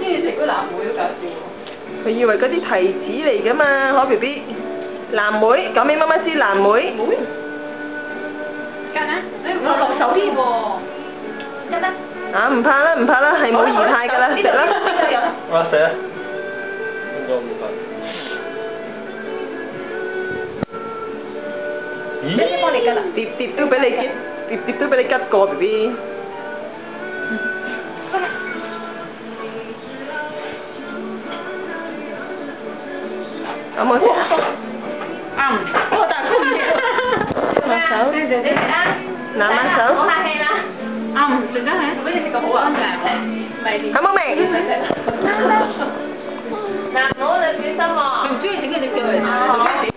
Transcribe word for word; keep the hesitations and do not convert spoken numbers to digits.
意食嗰藍莓都搞笑喎。 佢以為嗰啲提子嚟㗎嘛，可 B B？ 藍莓，講俾媽媽知藍莓。 莓。得啊！你唔落手添喎。得得。 啊，唔怕啦，唔怕啦，係冇儀態㗎啦，食啦。 我食啊。應該唔怕。 咦？幫你吉啦。 碟碟都俾你吉，碟碟都俾你吉過 B B。好冇食啊？ 啱。我大姑唔拿手。 你食啦。 拿把手。 好客氣啦。啱，食得係。俾你食個好啊。咪。 好冇味？ 嗱，唔好你小心喎。唔中意整嘅你叫佢。